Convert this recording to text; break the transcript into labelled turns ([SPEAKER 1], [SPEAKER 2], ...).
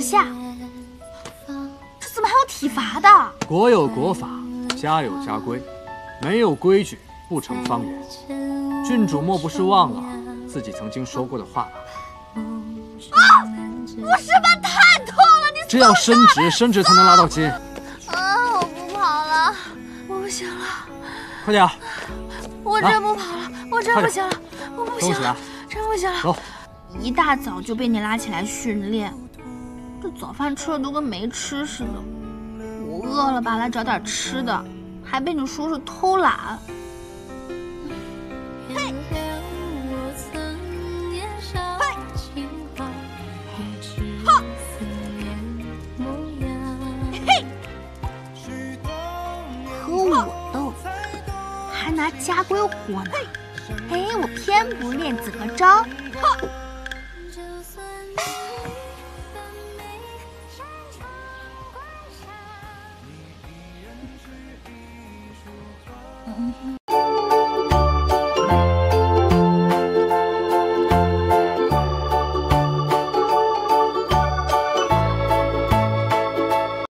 [SPEAKER 1] 下。这怎么还有体罚的？
[SPEAKER 2] 国有国法，家有家规，没有规矩不成方圆。郡主莫不是忘了自己曾经说过的话吧？
[SPEAKER 1] 啊！我示范太痛了，你
[SPEAKER 2] 这要伸直才能拉到筋。
[SPEAKER 1] 啊！我不跑了，我不行了。
[SPEAKER 2] 快点！
[SPEAKER 1] 我真不跑了，我真不行了，我不行了，真不行了。
[SPEAKER 2] 走。
[SPEAKER 1] 一大早就被你拉起来训练，这早饭吃的都跟没吃似的。我饿了吧，来找点吃的，还被你叔叔偷懒。嘿，哈，嘿，和我斗，还拿家规活呢。哎，我偏不练怎么着？哈。